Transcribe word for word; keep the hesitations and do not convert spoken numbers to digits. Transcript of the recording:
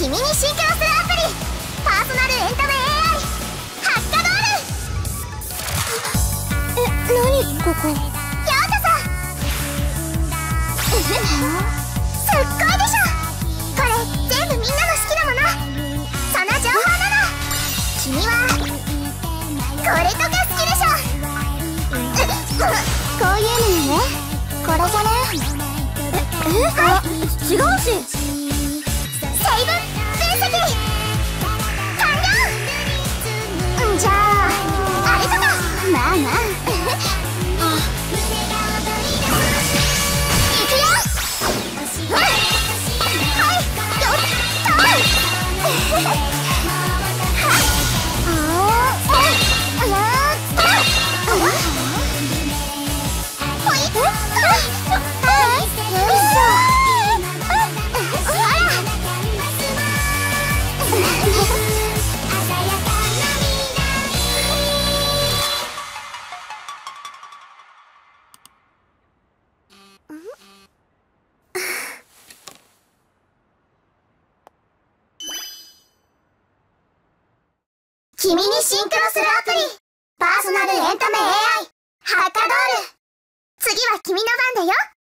君にシンクロするアプリ、パーソナルエンタメ エーアイ ハッカドール。え、何ここ。ようこそ。すっごいでしょ。これ全部みんなの好きなもの、その情報なの。君はこれとか好きでしょ。こういうのよね。これじゃね。え、え、あ、違うし。成分分析完了。んじゃああれとか。まあまあいくよ。はいはいよっとほいっと。はいよいしょ。君にシンクロするアプリ、パーソナルエンタメ エーアイ ハッカドール。次は君の番だよ。